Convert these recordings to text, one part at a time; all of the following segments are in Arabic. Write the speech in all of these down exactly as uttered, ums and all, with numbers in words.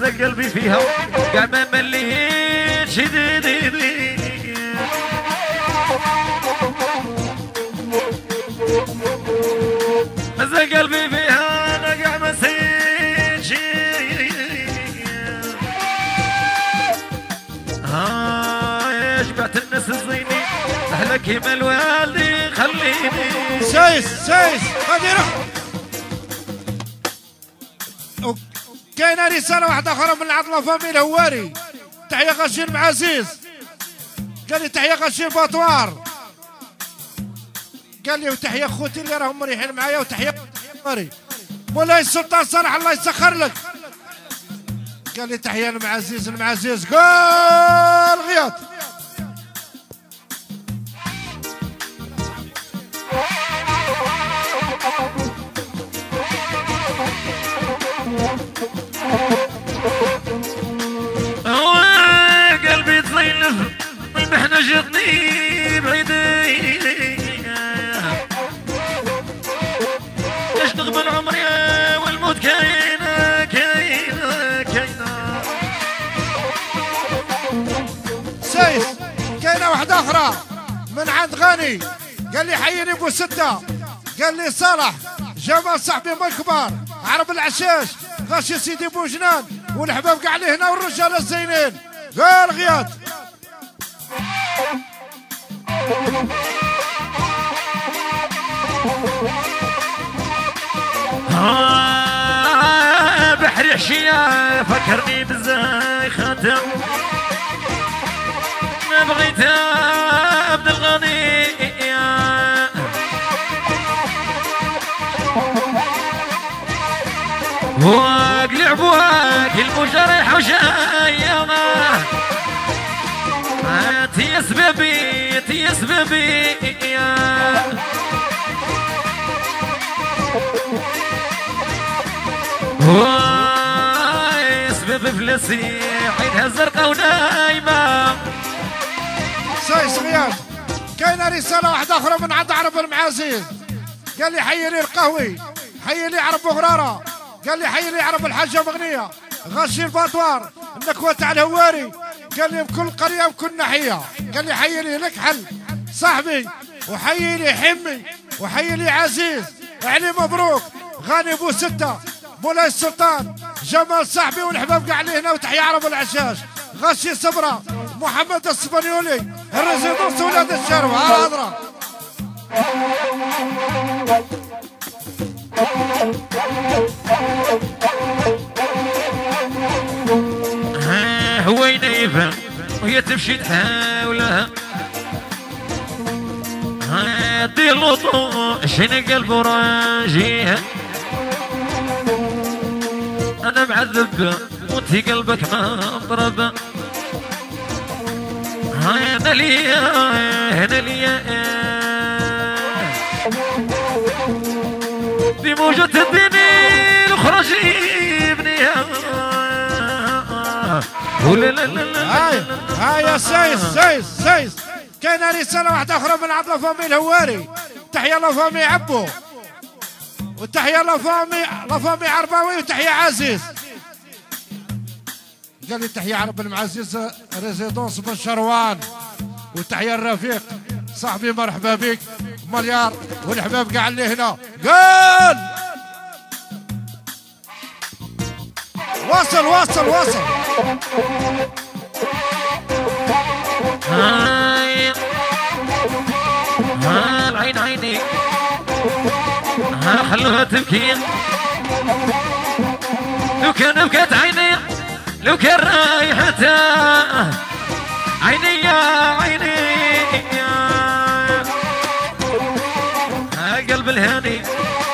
هز قلبي فيها قاع ما مليتش ديدي هز قلبي فيها انا قاع ما نسيتش ها شبعت الناس الزينين سهله كيما الوالدي خليني سايس سايس غادي روح. كاينه رساله واحده اخرى من العطله فامي الهواري. تحيه غشير معزيز قال لي تحيه غشير باطوار قال لي وتحيه خوتي اللي راهم مريحين معايا وتحيه مري مولاي السلطان صالح الله يسخر لك قال لي تحيه المعزيز المعزيز قول غياط. قلبي تزينف المحنة جتني بعيدي اشتغل من عمري والموت كاينة كاينة كاينة. سايس كاينة واحدة أخرى من عند غني قال لي حيني ابو ستة قال لي صالح جمال صاحبي من كبار عرب العشاش غاشي سيدي بوجنان والحباب قاع لي هنا والرجال الزينين قال غياط. آه بحري حشية فكرني بالزاي خاتم ما بغيت ابن الغني واقلع بواك المجرح وشايا تي سببي تي سببي واي سبب فلسي عينها زرقاء ونايمة. سايس غياط كاينه رساله واحده اخرى من عند عرب المعازيز قال لي حي لي القهوي حي لي عرب غراره قال لي حي لي عرب الحاجه مغنيه غشي الباطوار النكوه تاع الهواري قال لي بكل قريه بكل ناحيه قال لي حي لي لك حل صاحبي وحي لي حمي وحي لي عزيز علي مبروك غاني ابو سته مولاي السلطان جمال صاحبي والحباب قاع لي هنا وتحية عرب العشاش غشي صبره محمد السبانيولي الريزيدونس ولاد الشرف على الهضره. هو ينيفها وهي تمشي تحاولها دي اللطو شنق قلب راجيها انا معذب وانتي قلبك ما ضرب هنا ليا هنا ليا بموجة الدنيا الاخرى جيبنيها ولا لا لا لا هاي هاي يا سايس سايس سايس كاينه رساله واحده اخرى من عند لافامي الهواري. تحيه لافامي عبو وتحيه لافامي لافامي عرباوي وتحيه عزيز قال لي تحيه عرب المعزيز ريزيدونس بن شروان وتحيه الرفيق صاحبي مرحبا بك مليار والحباب قاع اللي هنا قال واصل واصل واصل. هاي ها العين عيني ها خلوها تبكي لو كان بكت عيني لو كان رايحتها عيني يا عيني ها قلب الهاني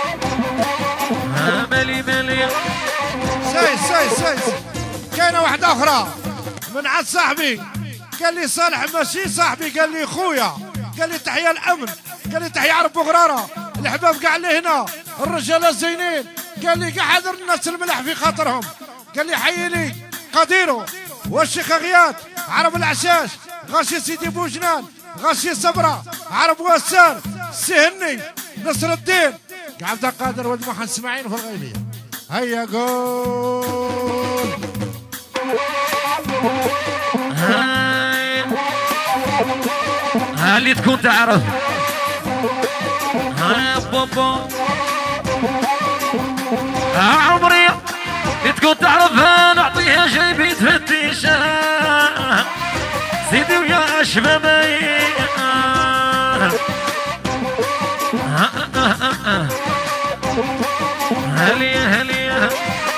ها مالي مالي. سايس سايس سايس كاينه واحده اخرى من عند صاحبي قال لي صالح ماشي صاحبي قال لي خويا قال لي تحيه الامن قال لي تحيه عرب بغراره الحباب قاع اللي هنا الرجال الزينين قال لي قاع حاضر الناس الملح في خاطرهم قال لي حي لي قديرو والشيخ غياث عرب العشاش غاشي سيدي بوجنان غاشي صبره عرب وسار سهني نصر الدين عبد القادر ولد محمد اسماعيل في الغيبيه. هيا قول هاي ها اللي تكون تعرف ها بابا ها عمري اللي تكون تعرفها نعطيها شي بيتفتشها سيدي ويا شبابي هليا هليا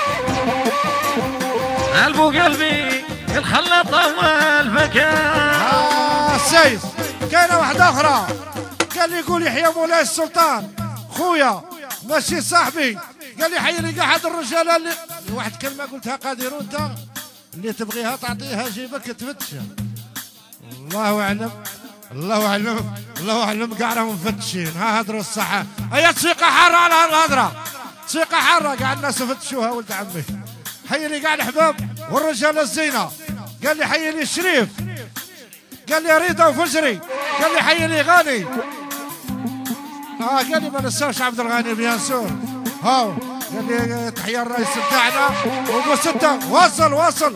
قلبو قلبي الخلط اول مكان. آه سيف كاينه واحده اخرى قال لي يقول يحيى مولاي السلطان خويا ماشي صاحبي قال لي حي لي قاعد الرجاله اللي واحد كلمه قلتها قادر انت اللي تبغيها تعطيها جيبك تفتشها. الله اعلم الله اعلم الله اعلم كاع راهم مفتشين. ها هضروا الصحه هي تصيقه حاره على الهضره تصيقه حاره كاع الناس يفتشوها ولد عمي. حي لي كاع الحباب والرجاله الزينه قال لي حي لي الشريف قال لي رضا وفجري قال لي حي لي غاني اه قال لي ما ننساوش عبد الغني بيان سور هاو قال لي تحيه الرئيس بتاعنا وابو سته وصل وصل.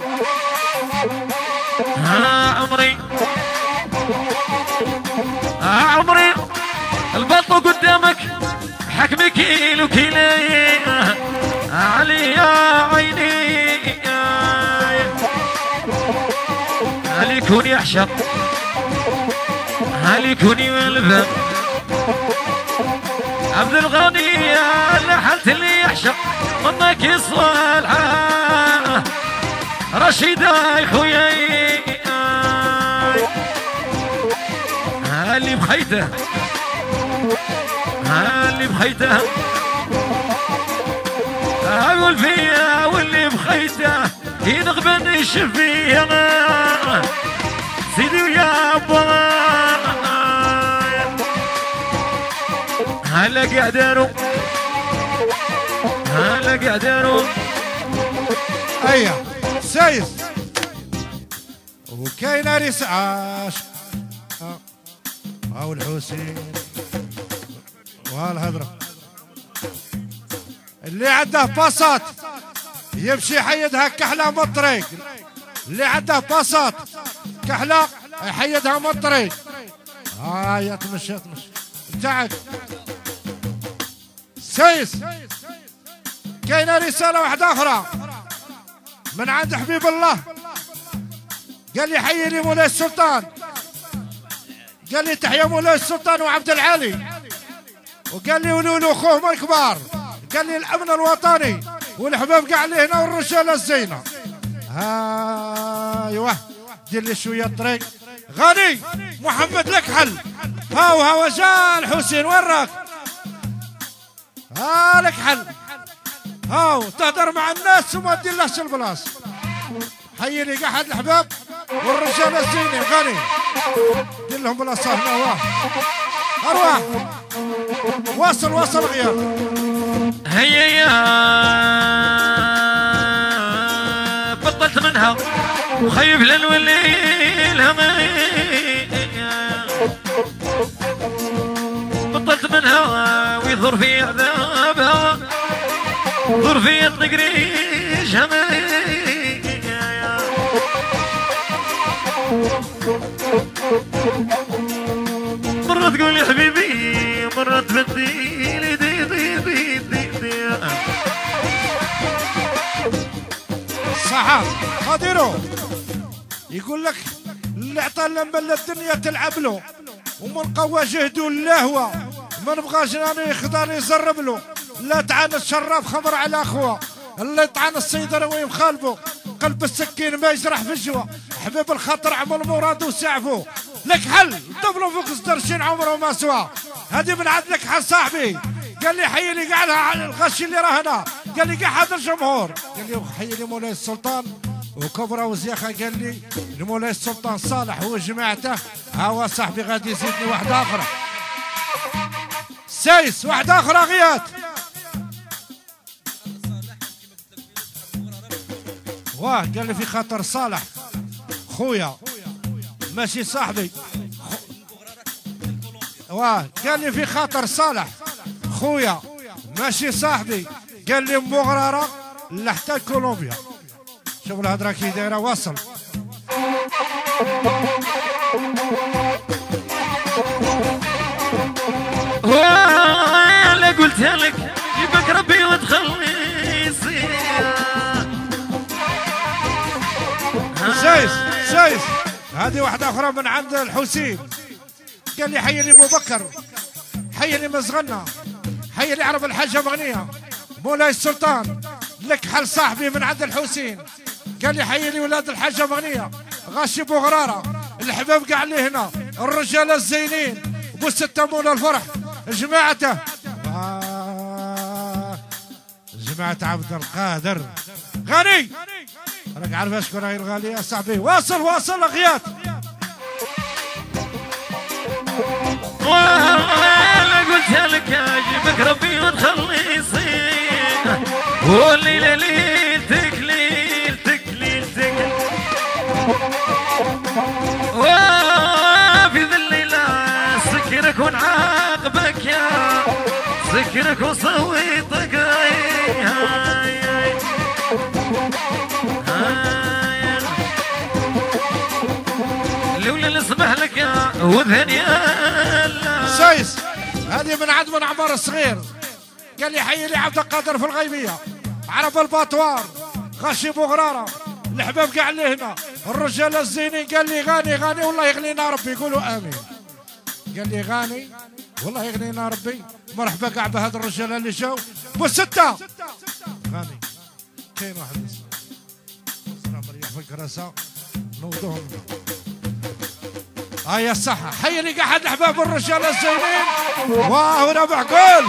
ها عمري ها عمري البطو قدامك حكمي كيلو كيلي علي يا عيني هل يكون يحشق هل يكون يلفم عبد الغني اللي حلت اللي يحشق منك يصالحه رشيدة يا خوياي ها اللي بخيته ها اللي بخيته اقول فيا واللي بخيته ينغبن يشفيها سيدي ويا با هلا قعدانو هلا قعدانو ايوه سيف وكاينه رسعاش هاو الحسين وهالهضره اللي عنده باصات يمشي يحيدها كحله من الطريق اللي عنده باصات كحله يحيدها من الطريق. ها يا تمشي تمشي انتعك سيس. كاينه رساله واحده اخرى من عند حبيب الله قال لي حي لي مولاي السلطان قال لي تحيا مولاي السلطان وعبد العالي وقال لي ولولو اخوهم الكبار قال لي الامن الوطني والحباب كاع اللي هنا والرجاله الزينه. ها ايوه دير لي شويه الطريق غني محمد لك حل هاو هاو جا الحسين وين راك ها لك حل هاو تهدر مع الناس وما تديرلهش البلاص. حي لي قاعد الحباب والرجاله الزينه غني دير لهم بلاصه هنا واه ارواح واصل واصل غياب. هيا يا بطلت منها وخيب للولي الهمي بطلت منها ويظهر في عذابها ظهر في الطقريش همي مرة تقول يا حبيبي مرة تبديلي دي دي دي دي دي صحاب خاطرو يقول لك اللي عطى لما الدنيا تلعب له ومن قوى جهده اللهوة ما نبغاش راني يقدر يزرب له لا تعان الشراب خمر على اخوه اللي طعن السيدر وين مخالفه قلب السكين ما يجرح في الجوا حبيب الخاطر عمل مراد وسعفه لك حل طفلوا فوق الدرشين عمره ما سوا هذه من عندك حل صاحبي قال لي حي لي قاعد على الغش اللي راه هنا قال لي قاعد الجمهور قال لي حي لي مولاي السلطان وكبره وزياخه قال لي لمولاي السلطان صالح هو جماعته ها هو صاحبي غادي يزيدني واحده اخرى سايس واحده اخرى غيات واه قال لي في خاطر صالح خويا ماشي صاحبي واه قال لي في خاطر صالح خويا ماشي صاحبي قال لي مغرره لحتى كولومبيا. شوف الهضره كي دايره واصل ولا قلت لك يبك ربي وتخلصي. سايس سايس هذه واحدة أخرى من عند الحسين، قال لي حي لي أبو بكر، حي لي مزغنة، حي لي عرب الحاجة مغنية، مولاي السلطان لك حل صاحبي من عند الحسين، قال لي حي لي ولاد الحاجة مغنية، غاشي أبو غرارة، الحباب قاع لي هنا، الرجال الزينين، أبو ستة مولا الفرح، جماعته آه جماعة عبد القادر غني، راك عارف اشكون هاي الغالية يا صاحبي. واصل واصل اغيات. وانا قلت لك اجيبك ربي وتخلصي، والليله ليلتك ليلتك ليلتك، وفي ذي الليله سكرك ونعاقبك يا سكرك وصويتك. هاي هاي هاي لولا نسمح لك يا وذن يا سايس هذه من عند من عمار الصغير، قال لي حي لي عبد القادر في الغيبيه، عرب الباطوار، غشي ابو غراره، الحباب قاع لي هنا، الرجال الزينين، قال لي غاني غاني والله يغنينا ربي، يقولوا امين. قال لي غاني والله يغنينا ربي، مرحبا كاع بهذا الرجال اللي جاوا بو ستة غاني. كاين واحد اسمه مريح في الكراسه نوضوهم هيا الصحة. حي لي قاعد الأحباب الرجال الزينين، واه ربع قول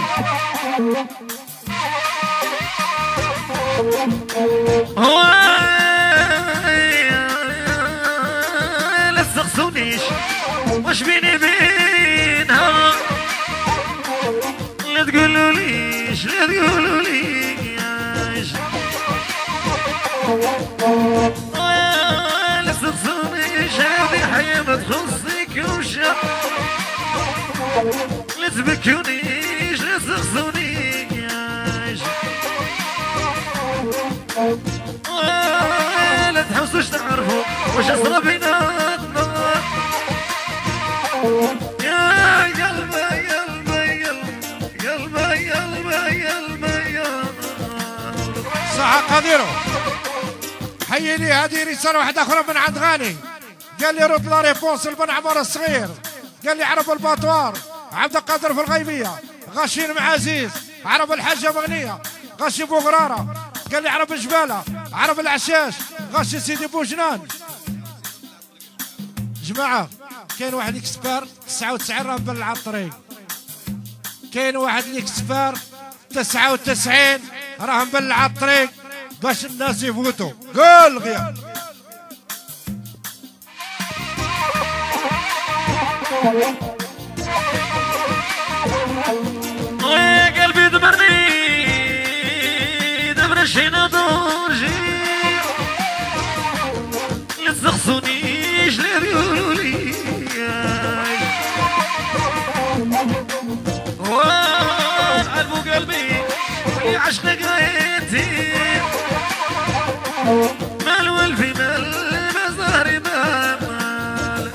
لا تستخسونيش واش بيني بينها، لا تقولوا ليش لا تقولوا ليش، لا تستخسونيش هذه حياة ما تخصك وشا، لا تبكونيش لا تستخسونيش، لا تحوسوش تعرفوا واش صرا بيناتنا، يا قلبي قلبي قلبي قلبي قلبي صح قديرو. حي لي هذه رسالة واحدة أخرى من عند غاني، قال لي رد لا ريبونس لبن عمار الصغير، قال لي عرب الباطوار، عبد القادر في الغيبية، غاشي المعازيز، عرب الحاجة مغنية، غاشي ابو غرارة، قال لي عرب الجبالة، عرب العشاش، غاشي سيدي بوجنان. جماعة كاين واحد اكسبير تسعة وتسعين راه مبلع على الطريق، كاين واحد الاكسبير تسعة وتسعين راه مبلع على الطريق باش الناس يفوتوا. قول غياب يا قلبي دبرني دبر شينا دورجي، لا تسخصونيش لا تقولوا لي وعلموا قلبي عشق قريتي، مال والفي مال مزهري مال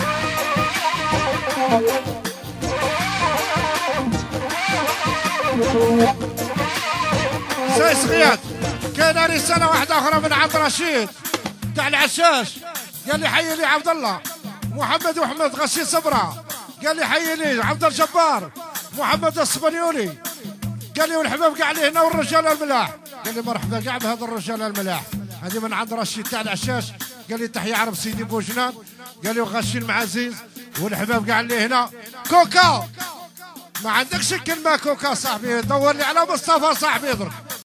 سايس غياد. كاين رسالة واحدة أخرى من عبد الرشيد تاع العشاش، قال لي حي لي عبد الله محمد وحمد غشي صبرا، قال لي حي لي عبد الجبار محمد الصبنيولي، قال لي والحباب قاع لي هنا والرجال الملاح، قال لي مرحبا كاع بهذا الرجال الملاح. هذه من عند رشيد تاع العشاش، قال لي تحية عرب سيدي بوجنان، قال لي وغشي المعزيز والحباب قاع لي هنا. كوكا ما عندكش كلمة كوكا صاحبي، دور لي على مصطفى صاحبي يضرب.